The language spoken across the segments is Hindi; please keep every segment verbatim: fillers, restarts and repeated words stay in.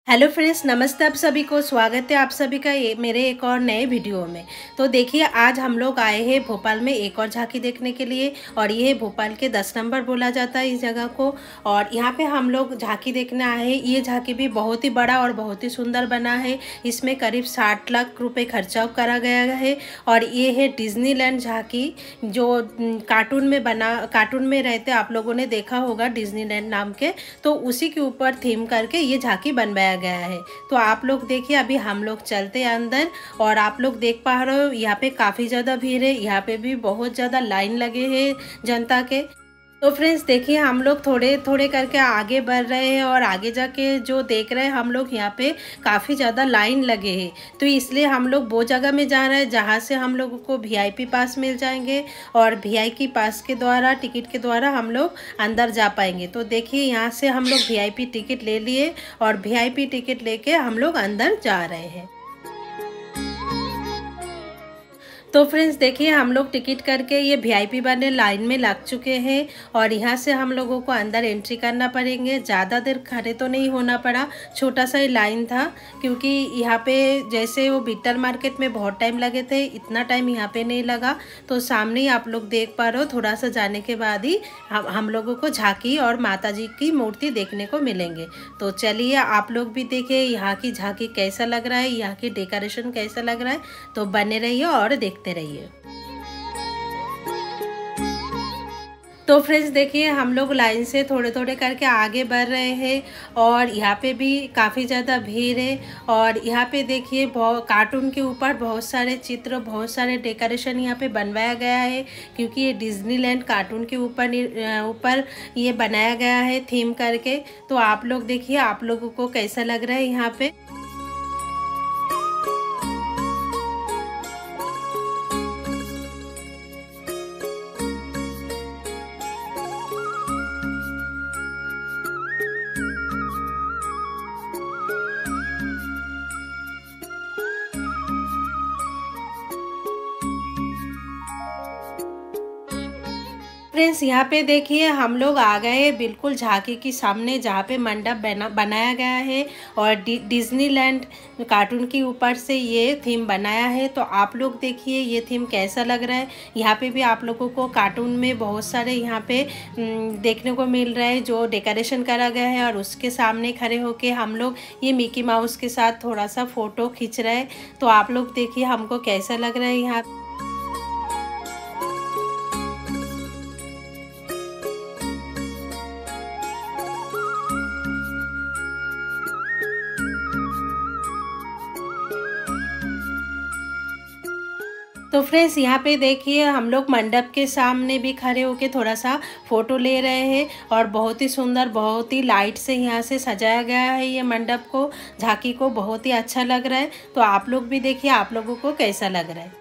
हेलो फ्रेंड्स, नमस्ते। आप सभी को स्वागत है आप सभी का ये मेरे एक और नए वीडियो में। तो देखिए, आज हम लोग आए हैं भोपाल में एक और झांकी देखने के लिए। और ये भोपाल के दस नंबर बोला जाता है इस जगह को। और यहाँ पे हम लोग झांकी देखने आए हैं। ये झांकी भी बहुत ही बड़ा और बहुत ही सुंदर बना है। इसमें करीब साठ लाख रुपए खर्चा करा गया है। और ये है डिज्नीलैंड झांकी, जो कार्टून में बना कार्टून में रहते आप लोगों ने देखा होगा डिज्नीलैंड नाम के। तो उसी के ऊपर थीम करके ये झांकी बनवाया गया है। तो आप लोग देखिए, अभी हम लोग चलते हैं अंदर। और आप लोग देख पा रहे हो, यहाँ पे काफ़ी ज़्यादा भीड़ है। यहाँ पे भी बहुत ज़्यादा लाइन लगे हैं जनता के। तो फ्रेंड्स देखिए, हम लोग थोड़े थोड़े करके आगे बढ़ रहे हैं। और आगे जाके जो देख रहे हैं हम लोग, यहाँ पे काफ़ी ज़्यादा लाइन लगे हैं। तो इसलिए हम लोग वो जगह में जा रहे हैं जहाँ से हम लोगों को वीआईपी पास मिल जाएंगे। और वीआईपी पास के द्वारा, टिकट के द्वारा हम लोग अंदर जा पाएंगे। तो देखिए, यहाँ से हम लोग वीआईपी टिकट ले लिए और वीआईपी टिकट लेके हम लोग अंदर जा रहे हैं। तो फ्रेंड्स देखिए, हम लोग टिकट करके ये वीआईपी वाले लाइन में लग चुके हैं। और यहाँ से हम लोगों को अंदर एंट्री करना पड़ेंगे। ज़्यादा देर खड़े तो नहीं होना पड़ा, छोटा सा ही लाइन था। क्योंकि यहाँ पे जैसे वो बिट्टल मार्केट में बहुत टाइम लगे थे, इतना टाइम यहाँ पे नहीं लगा। तो सामने ही आप लोग देख पा रहे हो, थोड़ा सा जाने के बाद ही हम हम लोगों को झांकी और माता जी की मूर्ति देखने को मिलेंगे। तो चलिए, आप लोग भी देखिए यहाँ की झांकी कैसा लग रहा है, यहाँ की डेकोरेशन कैसा लग रहा है। तो बने रहिए और देखते रहिए। तो फ्रेंड्स देखिए, हम लोग लाइन से थोड़े थोड़े करके आगे बढ़ रहे हैं। और यहाँ पे भी काफ़ी ज़्यादा भीड़ है। और यहाँ पे देखिए, बहुत कार्टून के ऊपर बहुत सारे चित्र, बहुत सारे डेकोरेशन यहाँ पे बनवाया गया है। क्योंकि ये डिज्नीलैंड कार्टून के ऊपर ऊपर ये बनाया गया है थीम करके। तो आप लोग देखिए, आप लोगों को कैसा लग रहा है यहाँ पे। फ्रेंड्स यहाँ पे देखिए, हम लोग आ गए बिल्कुल झांकी के सामने, जहाँ पे मंडप बना बनाया गया है। और डिज्नीलैंड कार्टून के ऊपर से ये थीम बनाया है। तो आप लोग देखिए ये थीम कैसा लग रहा है। यहाँ पे भी आप लोगों को कार्टून में बहुत सारे यहाँ पे देखने को मिल रहा है जो डेकोरेशन करा गया है। और उसके सामने खड़े होके हम लोग ये मिकी माउस के साथ थोड़ा सा फ़ोटो खींच रहे हैं। तो आप लोग देखिए हमको कैसा लग रहा है यहाँ। तो फ्रेंड्स यहाँ पे देखिए, हम लोग मंडप के सामने भी खड़े होके थोड़ा सा फ़ोटो ले रहे हैं। और बहुत ही सुंदर, बहुत ही लाइट से यहाँ से सजाया गया है ये मंडप को, झांकी को। बहुत ही अच्छा लग रहा है। तो आप लोग भी देखिए, आप लोगों को कैसा लग रहा है।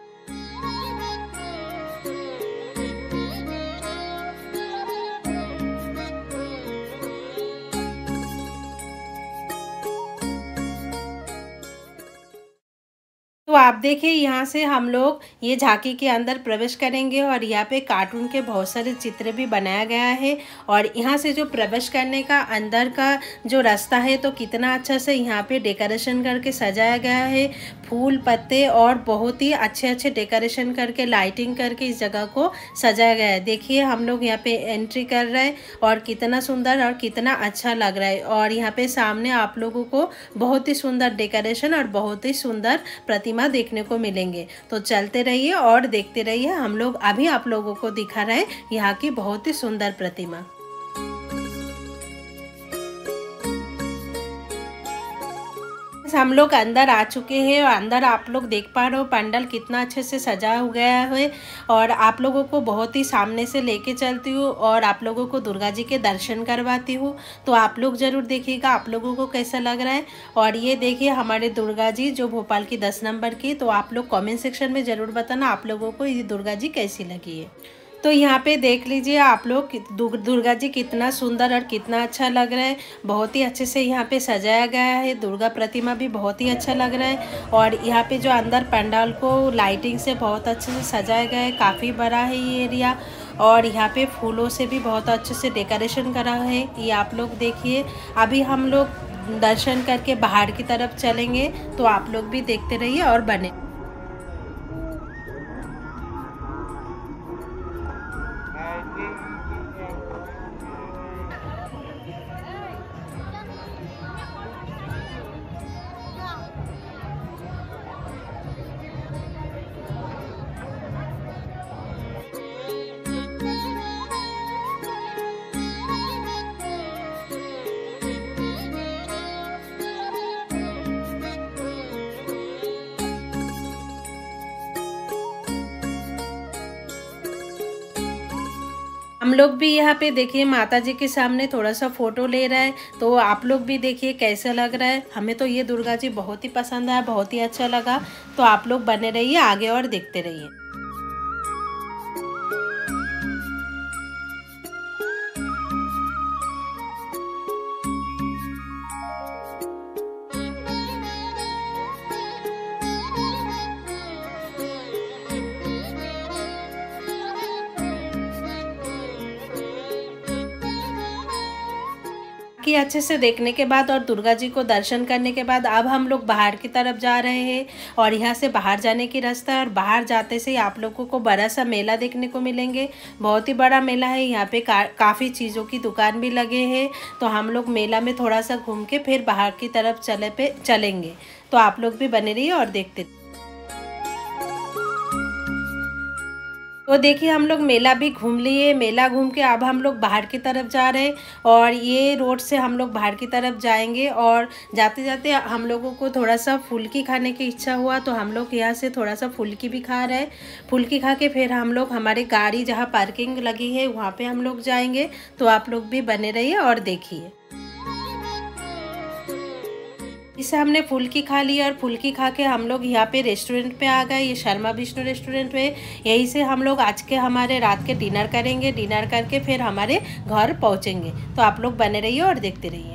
तो आप देखिए, यहाँ से हम लोग ये झांकी के अंदर प्रवेश करेंगे। और यहाँ पे कार्टून के बहुत सारे चित्र भी बनाया गया है। और यहाँ से जो प्रवेश करने का अंदर का जो रास्ता है, तो कितना अच्छा से यहाँ पे डेकोरेशन करके सजाया गया है। फूल पत्ते और बहुत ही अच्छे अच्छे डेकोरेशन करके, लाइटिंग करके इस जगह को सजाया गया है। देखिए, हम लोग यहाँ पे एंट्री कर रहे हैं। और कितना सुंदर और कितना अच्छा लग रहा है। और यहाँ पे सामने आप लोगों को बहुत ही सुंदर डेकोरेशन और बहुत ही सुंदर प्रतिमा देखने को मिलेंगे। तो चलते रहिए और देखते रहिए। हम लोग अभी आप लोगों को दिखा रहे हैं यहाँ की बहुत ही सुंदर प्रतिमा। हम लोग अंदर आ चुके हैं। और अंदर आप लोग देख पा रहे हो पंडाल कितना अच्छे से सजा हो गया है। और आप लोगों को बहुत ही सामने से लेके चलती हूँ और आप लोगों को दुर्गा जी के दर्शन करवाती हूँ। तो आप लोग ज़रूर देखिएगा आप लोगों को कैसा लग रहा है। और ये देखिए हमारे दुर्गा जी, जो भोपाल की दस नंबर की। तो आप लोग कमेंट सेक्शन में ज़रूर बताना आप लोगों को ये दुर्गा जी कैसी लगी है। तो यहाँ पे देख लीजिए आप लोग, दुर्गा जी कितना सुंदर और कितना अच्छा लग रहा है। बहुत ही अच्छे से यहाँ पे सजाया गया है। दुर्गा प्रतिमा भी बहुत ही अच्छा लग रहा है। और यहाँ पे जो अंदर पंडाल को लाइटिंग से बहुत अच्छे से सजाया गया है। काफ़ी बड़ा है ये एरिया। और यहाँ पे फूलों से भी बहुत अच्छे से डेकोरेशन करा है। ये आप लोग देखिए। अभी हम लोग दर्शन करके बाहर की तरफ चलेंगे। तो आप लोग भी देखते रहिए और बने। हम लोग भी यहाँ पे देखिए माता जी के सामने थोड़ा सा फोटो ले रहा है। तो आप लोग भी देखिए कैसा लग रहा है। हमें तो ये दुर्गा जी बहुत ही पसंद आया, बहुत ही अच्छा लगा। तो आप लोग बने रहिए आगे और देखते रहिए। कि अच्छे से देखने के बाद और दुर्गा जी को दर्शन करने के बाद अब हम लोग बाहर की तरफ जा रहे हैं। और यहाँ से बाहर जाने की रास्ता है। और बाहर जाते से आप लोगों को बड़ा सा मेला देखने को मिलेंगे। बहुत ही बड़ा मेला है। यहाँ पे का, काफ़ी चीज़ों की दुकान भी लगे हैं। तो हम लोग मेला में थोड़ा सा घूम के फिर बाहर की तरफ चले पे चलेंगे। तो आप लोग भी बने रहिए और देखते। तो देखिए हम लोग मेला भी घूम लिए। मेला घूम के अब हम लोग बाहर की तरफ जा रहे हैं। और ये रोड से हम लोग बाहर की तरफ जाएंगे। और जाते जाते हम लोगों को थोड़ा सा फुल्की खाने की इच्छा हुआ। तो हम लोग यहाँ से थोड़ा सा फुल्की भी खा रहे हैं। फुल्की खा के फिर हम लोग हमारी गाड़ी जहाँ पार्किंग लगी है वहाँ पे हम लोग जाएंगे। तो आप लोग भी बने रहिए और देखिए। इसे हमने फुल्की खा लिया। और फुल्की खा के हम लोग यहाँ पे रेस्टोरेंट पे आ गए। ये शर्मा विष्णु रेस्टोरेंट पे। यहीं से हम लोग आज के हमारे रात के डिनर करेंगे। डिनर करके फिर हमारे घर पहुँचेंगे। तो आप लोग बने रहिए और देखते रहिए।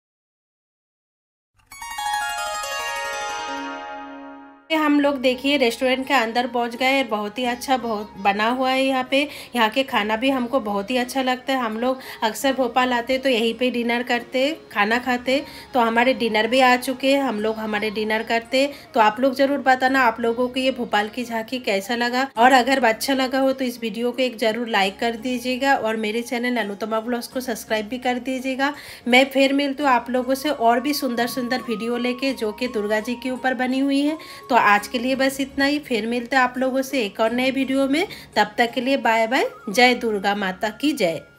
हम लोग देखिए रेस्टोरेंट के अंदर पहुंच गए। बहुत ही अच्छा बहुत बना हुआ है यहाँ पे। यहाँ के खाना भी हमको बहुत ही अच्छा लगता है। हम लोग अक्सर भोपाल आते तो यहीं पे डिनर करते, खाना खाते। तो हमारे डिनर भी आ चुके हैं। हम लोग हमारे डिनर करते। तो आप लोग ज़रूर बताना आप लोगों को ये भोपाल की झांकी कैसा लगा। और अगर अच्छा लगा हो तो इस वीडियो को एक ज़रूर लाइक कर दीजिएगा। और मेरे चैनल अनुतमा ब्लॉग्स को सब्सक्राइब भी कर दीजिएगा। मैं फिर मिलती हूँ आप लोगों से और भी सुंदर सुंदर वीडियो लेके जो कि दुर्गा जी के ऊपर बनी हुई है। तो आज के लिए बस इतना ही। फिर मिलते हैं आप लोगों से एक और नए वीडियो में। तब तक के लिए बाय बाय। जय दुर्गा माता की जय।